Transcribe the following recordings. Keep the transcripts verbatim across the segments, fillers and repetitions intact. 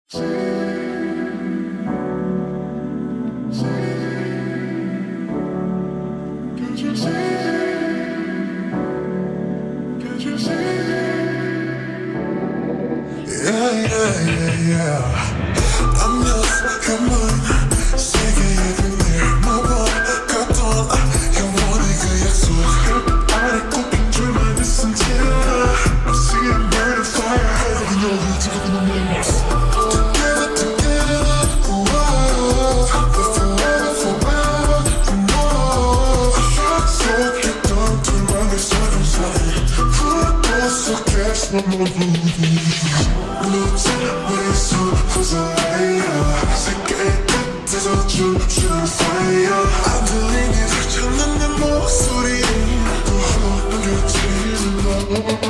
yeah, yeah. I'm yours, you're mine. 세계 everywhere. 너와 같던 영원히 그 약속. 아래 꼽힌 줄만 있은 tear. I'm seeing burning fire. Holding your heat to the moments. Together, together. Whoa. Forever, forever. You know. 속했던 둘만의 circumstance. 불꽃 속에 숨어버리고. Looks 우리 손 호소해요 세계 끝에서 춤추는 fire 안 들리게 찾는 내 목소리 또 하나 남겨지는 너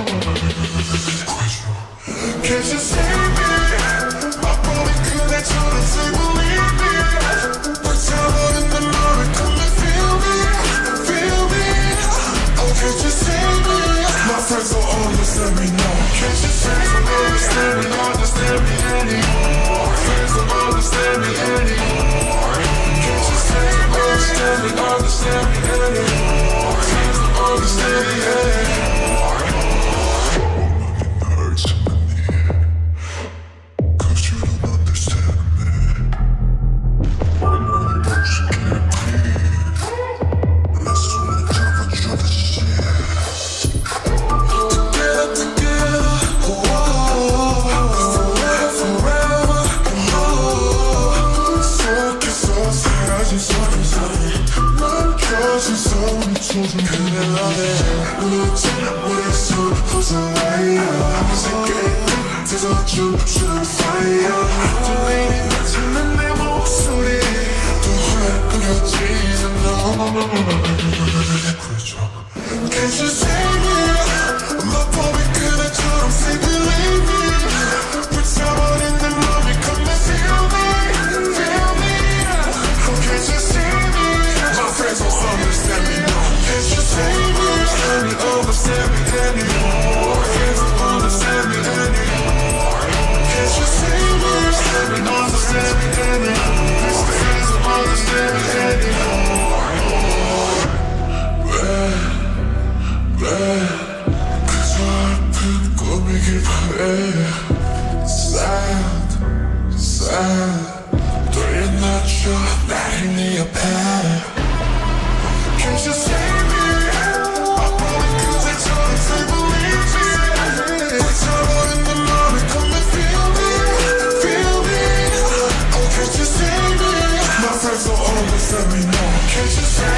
Can't you see me 맛보니 그대처럼 say believe me 불타오른 내 맘을 come and feel me feel me Oh can't you see me My friends don't understand me now Can't you see me understand me understand me anymore Friends don't understand me anymore Can't you see me understand me understand me anymore Friends don't understand me anymore It hurts in my knee Cause you don't understand me I know you just can't breathe Let's do the job and show the shit Together, together 그대 loving Looks 우리 손 호소해요 세계 끝에서 춤추는 fire 들리는 찾는 내 목소리 또 하나 끊겨지는 너 Can't you see me 맛보니 그대처럼 say believe me 불타버린 내 맘이 come and feel me feel me Oh can't you see me My friends don't understand me no Can't you see me understand me understand me anymore Friends don't understand me anymore Can't you see me understand me understand me anymore Friends don't understand me anymore 왜 왜 그저 아픈 꿈이길 바래 Sad sad 돌려놔줘 나를 네 옆에 Can't you see me? 맛보니 그대처럼 say believe me 불타오른 내 맘을 come and feel me feel me Oh can't you see me? My friends don't understand me no Can't you see